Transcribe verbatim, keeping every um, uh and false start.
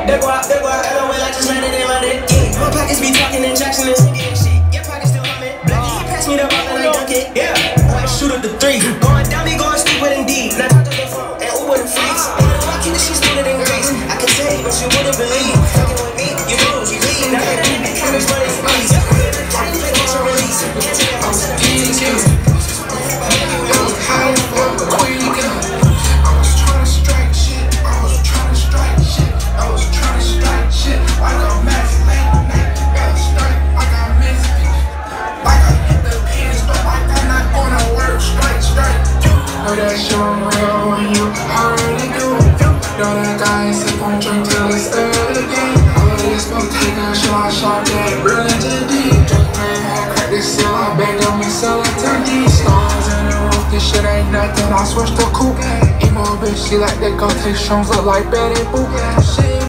They go out, they go out, L O L, I just landed in my dick. Yeah, my pockets be talking and Jackson and shit. Your pockets still humming. Black, pass me the ball and I dunk it. Yeah, boy, shoot up the three. Going down, me going stupid indeed. Now talk to the phone and Uber the freaks. One of the rocky that she's doing it in Greece. I can say, but you wouldn't believe. Fucking with me, you lose, you leave. Now that I make cameras running for me. I didn't make a release. Can't take it off the P's. How the fuck queen go? I was trying to strike shit. I was trying to strike shit. I was trying to strike shit. I got max late night. Got strike. I got missed. I got hit the pins, but I got not gonna work. Strike, strike. Know that shit real when you already do it. Know that guy is sip on drink till it's early again. All of this smoke take a shot, shot that real into the deep. Drink man, had crack this seal. I banged on me, sell it to these stars in the roof. This shit ain't nothing. I switched to coupe. Emo bitch, she like that go take shrooms, look like Betty Boop. Shit.